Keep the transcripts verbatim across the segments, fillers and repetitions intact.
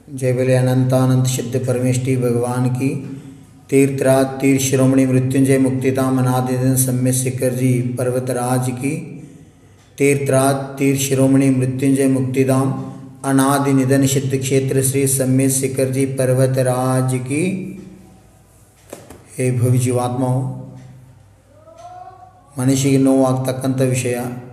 जय बोले अनंतानंत सिद्ध परमेष्टि भगवान की। तीर्थराज तीर्थ शिरोमणि मृत्युंजय मुक्तिधाम अनादिदिन सम्य शिखर जी पर्वतराज की। तीर्थराज तीर्थ शिरोमणि मृत्युंजय मुक्तिधाम अनादि निधन सिद्ध क्षेत्र श्री सम्य शिखर जी पर्वतराज की। हे भव्य जीवात्माओं, ಮನುಷ್ಯಗೆ ನೋವಾಗ್ತಕ್ಕಂಥ ವಿಷಯ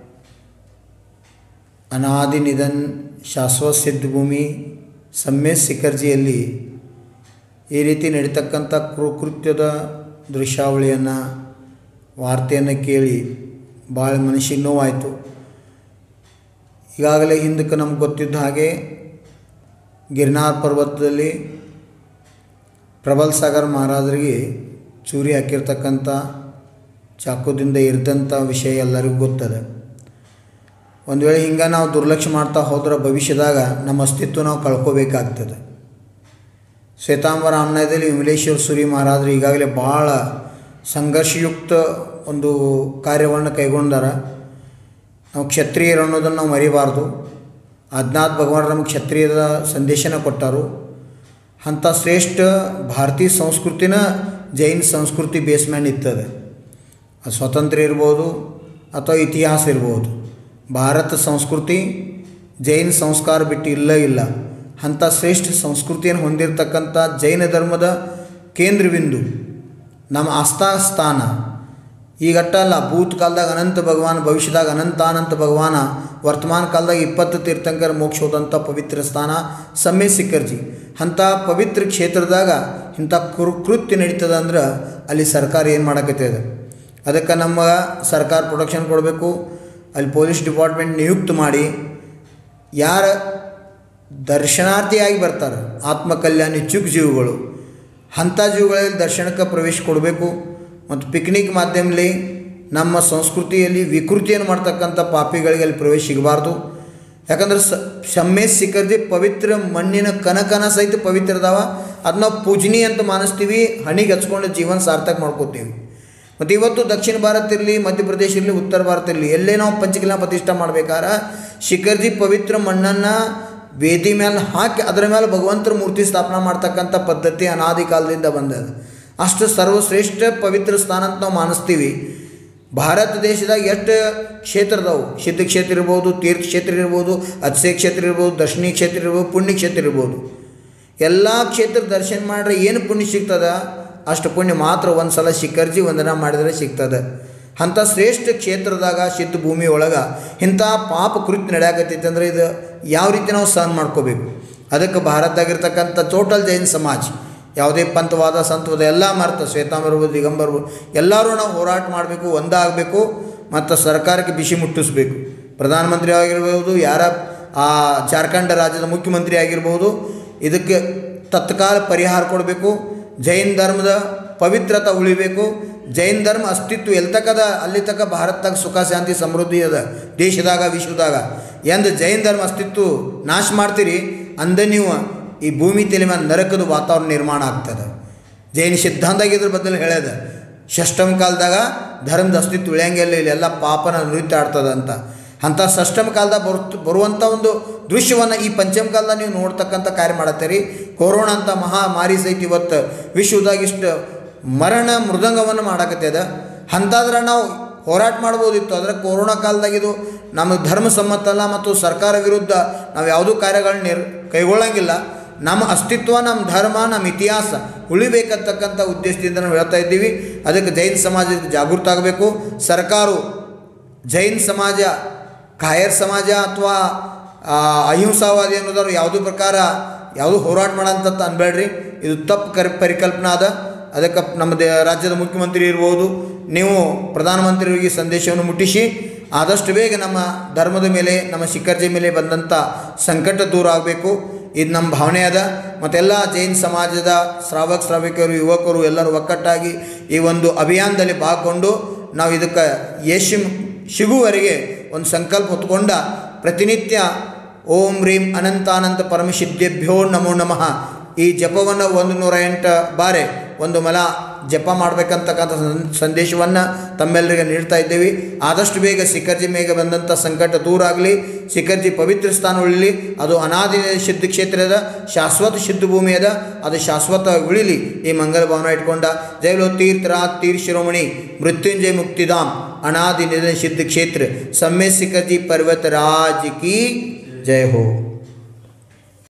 ಅನಾದಿ ನಿಧನ್ ಶಾಶ್ವತ ಸಿದ್ಧ ಭೂಮಿ ಸಮ್ಯ ಶಿಖರ್ಜಿಯಲ್ಲಿ ಈ ರೀತಿ ನಡೀತಕ್ಕಂಥ ಕೃತ್ಯದ ದೃಶ್ಯಾವಳಿಯನ್ನು ವಾರ್ತೆಯನ್ನು ಕೇಳಿ ಭಾಳ ಮನುಷ್ಯಗೆ ನೋವಾಯಿತು. ಈಗಾಗಲೇ ಹಿಂದಕ್ಕೆ ನಮ್ಗೆ ಗೊತ್ತಿದ್ದ ಹಾಗೆ ಗಿರ್ನಾರ್ ಪರ್ವತದಲ್ಲಿ ಪ್ರಬಲ್ ಸಾಗರ್ ಮಹಾರಾಜರಿಗೆ ಚೂರಿ ಹಾಕಿರ್ತಕ್ಕಂಥ ಚಾಕುದಿಂದ ಇರಿದಂಥ ವಿಷಯ ಎಲ್ಲರಿಗೂ ಗೊತ್ತದೆ. ಒಂದು ವೇಳೆ ಹಿಂಗೆ ನಾವು ದುರ್ಲಕ್ಷ್ಯ ಮಾಡ್ತಾ ಹೋದ್ರೆ ಭವಿಷ್ಯದಾಗ ನಮ್ಮ ಅಸ್ತಿತ್ವ ನಾವು ಕಳ್ಕೋಬೇಕಾಗ್ತದೆ. ಶ್ವೇತಾಂಬರ ಆಮ್ನಾಯದಲ್ಲಿ ವಿಮಲೇಶ್ವರ ಸೂರಿ ಮಹಾರಾಜರು ಈಗಾಗಲೇ ಭಾಳ ಸಂಘರ್ಷಯುಕ್ತ ಒಂದು ಕಾರ್ಯವನ್ನು ಕೈಗೊಂಡಾರ. ನಾವು ಕ್ಷತ್ರಿಯರು ಅನ್ನೋದನ್ನು ನಾವು ಮರಿಬಾರ್ದು. ಅಜ್ಞಾತ್ ಭಗವಾನ್ ನಮಗೆ ಕ್ಷತ್ರಿಯದ ಸಂದೇಶನ ಕೊಟ್ಟರು. ಅಂಥ ಶ್ರೇಷ್ಠ ಭಾರತೀಯ ಸಂಸ್ಕೃತಿನ ಜೈನ್ ಸಂಸ್ಕೃತಿ ಬೇಸ್ಮ್ಯಾನ್ ಇರ್ತದೆ. ಅದು ಸ್ವಾತಂತ್ರ್ಯ ಇರ್ಬೋದು ಅಥವಾ ಇತಿಹಾಸ ಇರ್ಬೋದು. ಭಾರತ ಸಂಸ್ಕೃತಿ ಜೈನ ಸಂಸ್ಕಾರ ಬಿಟ್ಟು ಇಲ್ಲ ಇಲ್ಲ ಅಂಥ ಶ್ರೇಷ್ಠ ಸಂಸ್ಕೃತಿಯನ್ನು ಹೊಂದಿರತಕ್ಕಂಥ ಜೈನ ಧರ್ಮದ ಕೇಂದ್ರಬಿಂದು ನಮ್ಮ ಆಸ್ಥಾ ಸ್ಥಾನ. ಈಗಟ್ಟಲ್ಲ, ಭೂತ ಕಾಲದಾಗ ಅನಂತ ಭಗವಾನ್, ಭವಿಷ್ಯದಾಗ ಅನಂತಾನಂತ ಭಗವಾನ, ವರ್ತಮಾನ ಕಾಲದಾಗ ಇಪ್ಪತ್ತು ತೀರ್ಥಂಕರ ಮೋಕ್ಷ ಹೋದಂಥ ಪವಿತ್ರ ಸ್ಥಾನ ಸಮ್ಯ ಶಿಖರ್ಜಿ. ಅಂಥ ಪವಿತ್ರ ಕ್ಷೇತ್ರದಾಗ ಇಂಥ ಕೃ ಕೃತ್ಯ ನಡೀತದೆ ಅಂದ್ರೆ ಅಲ್ಲಿ ಸರ್ಕಾರ ಏನು ಮಾಡಕತ್ತಿದೆ? ಅದಕ್ಕೆ ನಮ್ಮ ಸರ್ಕಾರ ಪ್ರೊಟೆಕ್ಷನ್ ಕೊಡಬೇಕು. ಅಲ್ಲಿ ಪೊಲೀಸ್ ಡಿಪಾರ್ಟ್ಮೆಂಟ್ ನಿಯುಕ್ತ ಮಾಡಿ ಯಾರು ದರ್ಶನಾರ್ಥಿಯಾಗಿ ಬರ್ತಾರೆ, ಆತ್ಮಕಲ್ಯಾಣ ಇಚ್ಛುಕ ಜೀವಗಳು, ಅಂಥ ಜೀವಗಳಲ್ಲಿ ದರ್ಶನಕ್ಕೆ ಪ್ರವೇಶ ಕೊಡಬೇಕು. ಮತ್ತು ಪಿಕ್ನಿಕ್ ಮಾಧ್ಯಮದಲ್ಲಿ ನಮ್ಮ ಸಂಸ್ಕೃತಿಯಲ್ಲಿ ವಿಕೃತಿಯನ್ನು ಮಾಡ್ತಕ್ಕಂಥ ಪಾಪಿಗಳಿಗೆ ಅಲ್ಲಿ ಪ್ರವೇಶ ಸಿಗಬಾರ್ದು. ಯಾಕಂದ್ರೆ ಸ ಸಮ್ಯ ಶಿಖರ್ಜಿ ಪವಿತ್ರ ಮಣ್ಣಿನ ಕನಕನ ಸಹಿತ ಪವಿತ್ರ ಅದಾವ. ಅದು ನಾವು ಪೂಜನೀಯ ಅಂತ ಮಾನಿಸ್ತೀವಿ, ಹಣಿಗೆ ಹಚ್ಕೊಂಡು ಜೀವನ ಸಾರ್ಥಕ ಮಾಡ್ಕೋತೀವಿ. ಮತ್ತು ಇವತ್ತು ದಕ್ಷಿಣ ಭಾರತ ಇರಲಿ, ಮಧ್ಯಪ್ರದೇಶ ಇರಲಿ, ಉತ್ತರ ಭಾರತ ಇರಲಿ, ಎಲ್ಲೇ ನಾವು ಪಂಚಕಲಾ ಪ್ರತಿಷ್ಠೆ ಮಾಡ್ಬೇಕಾದ್ರೆ ಶಿಖರ್ಜಿ ಪವಿತ್ರ ಮಣ್ಣನ್ನು ವೇದಿ ಮೇಲೆ ಹಾಕಿ ಅದರ ಮೇಲೆ ಭಗವಂತರ ಮೂರ್ತಿ ಸ್ಥಾಪನೆ ಮಾಡ್ತಕ್ಕಂಥ ಪದ್ಧತಿ ಅನಾದಿ ಕಾಲದಿಂದ ಬಂದದ. ಅಷ್ಟು ಸರ್ವಶ್ರೇಷ್ಠ ಪವಿತ್ರ ಸ್ಥಾನ ಅಂತ ನಾವು ಮಾನಿಸ್ತೀವಿ. ಭಾರತ ದೇಶದಾಗ ಎಷ್ಟು ಕ್ಷೇತ್ರ ಅದಾವು? ಸಿದ್ಧ ಕ್ಷೇತ್ರ ಇರ್ಬೋದು, ತೀರ್ಥ ಕ್ಷೇತ್ರ ಇರ್ಬೋದು, ಅಕ್ಷಯ ಕ್ಷೇತ್ರ ಇರ್ಬೋದು, ದರ್ಶನೀಯ ಕ್ಷೇತ್ರ ಇರ್ಬೋದು, ಪುಣ್ಯ ಕ್ಷೇತ್ರ ಇರ್ಬೋದು. ಎಲ್ಲ ಕ್ಷೇತ್ರ ದರ್ಶನ ಮಾಡ್ರೆ ಏನು ಪುಣ್ಯ ಸಿಗ್ತದೆ? ಅಷ್ಟು ಪುಣ್ಯ ಮಾತ್ರ ಒಂದು ಸಲ ಶಿಖರ್ಜಿ ವಂದನ ಮಾಡಿದರೆ ಸಿಗ್ತದೆ. ಅಂಥ ಶ್ರೇಷ್ಠ ಕ್ಷೇತ್ರದಾಗ ಸಿದ್ಧ ಭೂಮಿ ಒಳಗೆ ಇಂಥ ಪಾಪ ಕೃತ್ಯ ನಡೆಯಾಕತ್ತೈತೆ ಅಂದರೆ ಇದು ಯಾವ ರೀತಿ ನಾವು ಸಹನ ಮಾಡ್ಕೋಬೇಕು? ಅದಕ್ಕೆ ಭಾರತದಾಗಿರ್ತಕ್ಕಂಥ ಟೋಟಲ್ ಜೈನ್ ಸಮಾಜ ಯಾವುದೇ ಪಂಥವಾದ ಸಂತವಾದ ಎಲ್ಲ ಮರ್ತ ಶ್ವೇತಾಂಬರ ಇರ್ಬೋದು, ದಿಗಂಬರ್ ಇರ್ಬೋದು, ಎಲ್ಲರೂ ನಾವು ಹೋರಾಟ ಮಾಡಬೇಕು, ಒಂದಾಗಬೇಕು ಮತ್ತು ಸರ್ಕಾರಕ್ಕೆ ಬಿಸಿ ಮುಟ್ಟಿಸ್ಬೇಕು. ಪ್ರಧಾನಮಂತ್ರಿ ಆಗಿರ್ಬೋದು, ಯಾರ ಆ ಜಾರ್ಖಂಡ್ ರಾಜ್ಯದ ಮುಖ್ಯಮಂತ್ರಿ ಆಗಿರ್ಬೋದು, ಇದಕ್ಕೆ ತತ್ಕಾಲ ಪರಿಹಾರ ಕೊಡಬೇಕು. ಜೈನ ಧರ್ಮದ ಪವಿತ್ರತೆ ಉಳಿಬೇಕು. ಜೈನ ಧರ್ಮ ಅಸ್ತಿತ್ವ ಎಲ್ಲಿ ತಕ್ಕದ ಅಲ್ಲಿ ತಕ್ಕ ಭಾರತದಾಗ ಸುಖ ಶಾಂತಿ ಸಮೃದ್ಧಿ ಅದ ದೇಶದಾಗ ವಿಶ್ವದಾಗ. ಎಂದು ಜೈನ ಧರ್ಮ ಅಸ್ತಿತ್ವ ನಾಶ ಮಾಡ್ತೀರಿ ಅಂದ ನೀವು ಈ ಭೂಮಿ ತಲೆ ಮೇಲೆ ನರಕದ ವಾತಾವರಣ ನಿರ್ಮಾಣ ಆಗ್ತದೆ. ಜೈನ ಸಿದ್ಧಾಂತ ಇದ್ರ ಬದಲು ಹೇಳ್ಯದ, ಷಷ್ಟಮ ಕಾಲದಾಗ ಧರ್ಮದ ಅಸ್ತಿತ್ವ ಉಳಿಯಂಗಿಲ್ಲ, ಇಲ್ಲೆಲ್ಲ ಪಾಪನ ನೃತ್ಯ ಆಡ್ತದೆ ಅಂತ. ಅಂಥ ಷಷ್ಟಮ ಕಾಲದಾಗ ಬರು ಬರುವಂಥ ಒಂದು ದೃಶ್ಯವನ್ನು ಈ ಪಂಚಮ ಕಾಲದಾಗ ನೀವು ನೋಡ್ತಕ್ಕಂಥ ಕಾರ್ಯ ಮಾಡತ್ತೀರಿ. ಕೊರೋನಾ ಅಂತ ಮಹಾಮಾರಿ ಸಹಿತ ಇವತ್ತು ವಿಶ್ವದಾಗ ಇಷ್ಟು ಮರಣ ಮೃದಂಗವನ್ನು ಮಾಡಕತ್ತದ. ಅಂತಾದ್ರೆ ನಾವು ಹೋರಾಟ ಮಾಡ್ಬೋದಿತ್ತು. ಆದರೆ ಕೊರೋನಾ ಕಾಲದಾಗಿದು ನಮ್ಮ ಧರ್ಮ ಸಮ್ಮತ ಅಲ್ಲ ಮತ್ತು ಸರ್ಕಾರ ವಿರುದ್ಧ ನಾವು ಯಾವುದೂ ಕಾರ್ಯಗಳನ್ನ ನಿರ್ ಕೈಗೊಳ್ಳಂಗಿಲ್ಲ. ನಮ್ಮ ಅಸ್ತಿತ್ವ, ನಮ್ಮ ಧರ್ಮ, ನಮ್ಮ ಇತಿಹಾಸ ಉಳಿಬೇಕಂತಕ್ಕಂಥ ಉದ್ದೇಶದಿಂದ ನಾವು ಹೇಳ್ತಾ ಇದ್ದೀವಿ. ಅದಕ್ಕೆ ಜೈನ ಸಮಾಜ ಜಾಗೃತ ಆಗಬೇಕು. ಸರ್ಕಾರವು ಜೈನ ಸಮಾಜ, ಕಾಯರ್ ಸಮಾಜ ಅಥವಾ ಅಹಿಂಸಾವಾದಿ ಅನ್ನೋದವ್ರು ಯಾವುದೂ ಪ್ರಕಾರ ಯಾವುದೂ ಹೋರಾಟ ಮಾಡೋಂಥದ್ದು ಅನ್ಬೇಡ್ರಿ. ಇದು ತಪ್ಪು ಕರಿ ಪರಿಕಲ್ಪನಾ ಅದ. ಅದಕ್ಕೆ ನಮ್ಮ ದೇ ರಾಜ್ಯದ ಮುಖ್ಯಮಂತ್ರಿ ಇರ್ಬೋದು, ನೀವು ಪ್ರಧಾನಮಂತ್ರಿಯವರಿಗೆ ಸಂದೇಶವನ್ನು ಮುಟ್ಟಿಸಿ ಆದಷ್ಟು ಬೇಗ ನಮ್ಮ ಧರ್ಮದ ಮೇಲೆ, ನಮ್ಮ ಶಿಖರ್ಜಿ ಮೇಲೆ ಬಂದಂಥ ಸಂಕಟ ದೂರ ಆಗಬೇಕು. ಇದು ನಮ್ಮ ಭಾವನೆ ಅದ. ಮತ್ತೆಲ್ಲ ಜೈನ ಸಮಾಜದ ಶ್ರಾವಕ ಶ್ರಾವಿಕರು, ಯುವಕರು ಎಲ್ಲರೂ ಒಕ್ಕಟ್ಟಾಗಿ ಈ ಒಂದು ಅಭಿಯಾನದಲ್ಲಿ ಭಾಗಗೊಂಡು ನಾವು ಇದಕ್ಕೆ ಯಶ್ ಸಿಗುವವರೆಗೆ ಒಂದು ಸಂಕಲ್ಪ ಹೊತ್ಕೊಂಡ ಪ್ರತಿನಿತ್ಯ ಓಂ ರೀಂ ಅನಂತಾನಂತ ಪರಮಸಿದ್ಧೇಭ್ಯೋ ನಮೋ ನಮಃ ಈ ಜಪವನ್ನು ಒಂದು ನೂರ ಎಂಟು ಬಾರಿ ಒಂದು ಮಲ ಜಪ ಮಾಡಬೇಕಂತಕ್ಕಂಥ ಸಂದೇಶವನ್ನು ತಮ್ಮೆಲ್ಲರಿಗೆ ನೀಡ್ತಾ ಇದ್ದೇವೆ. ಆದಷ್ಟು ಬೇಗ ಶಿಖರ್ಜಿ ಮೇಘ ಬಂದಂಥ ಸಂಕಟ ದೂರ ಆಗಲಿ, ಶಿಖರ್ಜಿ ಪವಿತ್ರ ಸ್ಥಾನ ಉಳಿಲಿ, ಅದು ಅನಾದಿ ಸಿದ್ಧ ಕ್ಷೇತ್ರದ ಶಾಶ್ವತ ಸಿದ್ಧ ಭೂಮಿ ಅದ, ಅದು ಶಾಶ್ವತ ಉಳಿಲಿ ಈ ಮಂಗಲ ಭಾವನ ಇಟ್ಕೊಂಡ. ಜೈಲೋ ತೀರ್ಥರಾಜ್ ತೀರ್ ಶಿರೋಮಣಿ ಮೃತ್ಯುಂಜಯ ಮುಕ್ತಿಧಾಮ್ अनादि निधन सिद्ध क्षेत्र सम्य शिखर जी पर्वत राज की जय हो।